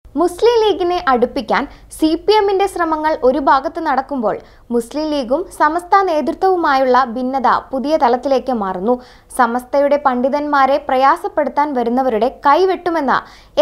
മുസ്ലിം ലീഗിനെ അടുപ്പിക്കാൻ CPMന്റെ ശ്രമങ്ങൾ ഒരു ഭാഗത്ത് നടക്കുമ്പോൾ മുസ്ലിം ലീഗും സമസ്ത നേതൃത്വവുമായുള്ള ഭിന്നത പുതിയ തലത്തിലേക്ക് മാറുന്നു. സമസ്തയുടെ പണ്ഡിതന്മാരെ പ്രയാസപ്പെടുത്താൻ വരുന്നവരുടെ കൈവെട്ടുമെന്ന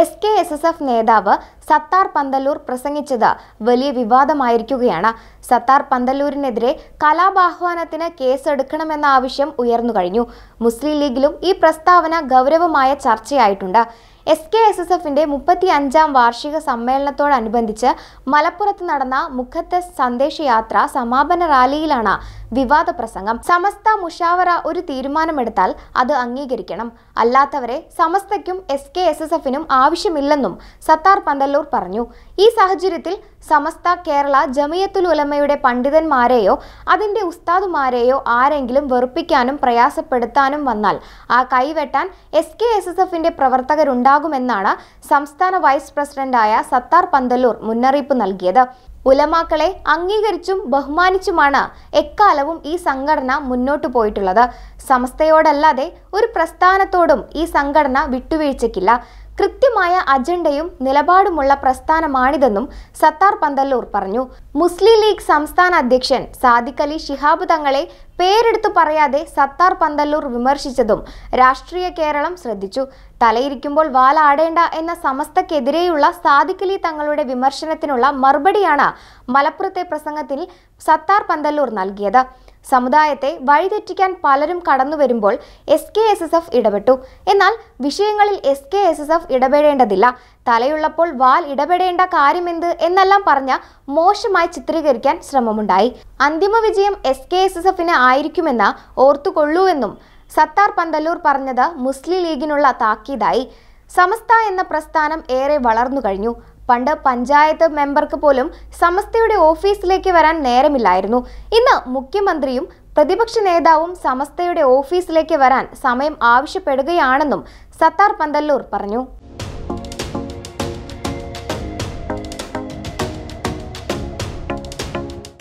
SKSSF നേതാവ് സത്താർ പന്തല്ലൂർ പ്രസംഗിച്ചത് വലിയ വിവാദമായിരിക്കുകയാണ്. സത്താർ പന്തല്ലൂരിനെതിരെ കലാപാഹ്വാനത്തിന് കേസെടുക്കണമെന്ന ആവശ്യം ഉയർന്നു കഴിഞ്ഞു. മുസ്ലിം ലീഗിലും ഈ പ്രസ്താവന ഗൗരവമായ ചർച്ചയായിട്ടുണ്ട്. SKSSFന്റെ 35ാം വാർഷിക സമ്മേളനത്തോടനുബന്ധിച്ച് മലപ്പുറത്ത് നടന്ന മുഖദ്ദസ് സന്ദേശയാത്ര സമാപന റാലിയിലാണ് വിവാദ പ്രസംഗം. സമസ്ത മുഷാവറ ഒരു തീരുമാനമെടുത്താൽ അത് അംഗീകരിക്കണം, അല്ലാത്തവരെ സമസ്തയ്ക്കും SKSSFനും ആവശ്യമില്ലെന്നും സത്താർ പന്തല്ലൂർ പറഞ്ഞു. ഈ സാഹചര്യത്തിൽ സമസ്ത കേരള ജമിയത്തുൽ ഉലമയുടെ പണ്ഡിതന്മാരെയോ അതിന്റെ ഉസ്താദുമാരെയോ ആരെങ്കിലും വെറുപ്പിക്കാനും പ്രയാസപ്പെടുത്താനും വന്നാൽ ആ കൈവെട്ടാൻ SKSSFന്റെ പ്രവർത്തകരുണ്ടാകുമെന്നാണ് സംസ്ഥാന വൈസ് പ്രസിഡന്റായ സത്താർ പന്തല്ലൂർ മുന്നറിയിപ്പ് നൽകിയത്. ഉലമാക്കളെ അംഗീകരിച്ചും ബഹുമാനിച്ചുമാണ് എക്കാലവും ഈ സംഘടന മുന്നോട്ടു പോയിട്ടുള്ളത്. സമസ്തയോടല്ലാതെ ഒരു പ്രസ്ഥാനത്തോടും ഈ സംഘടന വിട്ടുവീഴ്ചയ്ക്കില്ല. കൃത്യമായ അജണ്ടയും നിലപാടുമുള്ള പ്രസ്ഥാനമാണിതെന്നും സത്താർ പന്തല്ലൂർ പറഞ്ഞു. മുസ്ലിം ലീഗ് സംസ്ഥാന അധ്യക്ഷൻ സാദിഖ് അലി ശിഹാബ് തങ്ങളെ പേരെടുത്തു പറയാതെ സത്താർ പന്തല്ലൂർ വിമർശിച്ചതും രാഷ്ട്രീയ കേരളം ശ്രദ്ധിച്ചു. തലയിരിക്കുമ്പോൾ വാലാടേണ്ട എന്ന സമസ്തക്കെതിരെയുള്ള സാദിഖ് അലി തങ്ങളുടെ വിമർശനത്തിനുള്ള മറുപടിയാണ് മലപ്പുറത്തെ പ്രസംഗത്തിൽ സത്താർ പന്തല്ലൂർ നൽകിയത്. സമുദായത്തെ വഴിതെറ്റിക്കാൻ പലരും കടന്നു വരുമ്പോൾ SKSSF ഇടപെട്ടു. എന്നാൽ വിഷയങ്ങളിൽ SKSSF ഇടപെടേണ്ടതില്ല, തലയുള്ളപ്പോൾ വാൽ ഇടപെടേണ്ട കാര്യമെന്ത് എന്നെല്ലാം പറഞ്ഞ മോശമായി ചിത്രീകരിക്കാൻ ശ്രമമുണ്ടായി. അന്തിമ വിജയം SKSSFന് ആയിരിക്കുമെന്ന് ഓർത്തുകൊള്ളൂവെന്നും സത്താർ പന്തല്ലൂർ പറഞ്ഞത് മുസ്ലിം ലീഗിനുള്ള താക്കീതായി. സമസ്ത എന്ന പ്രസ്ഥാനം ഏറെ വളർന്നു കഴിഞ്ഞു. പണ്ട് പഞ്ചായത്ത് മെമ്പർക്ക് പോലും സമസ്തയുടെ ഓഫീസിലേക്ക് വരാൻ നേരമില്ലായിരുന്നു. ഇന്ന് മുഖ്യമന്ത്രിയും പ്രതിപക്ഷ നേതാവും സമസ്തയുടെ ഓഫീസിലേക്ക് വരാൻ സമയം ആവശ്യപ്പെടുകയാണെന്നും സത്താർ പന്തല്ലൂർ പറഞ്ഞു.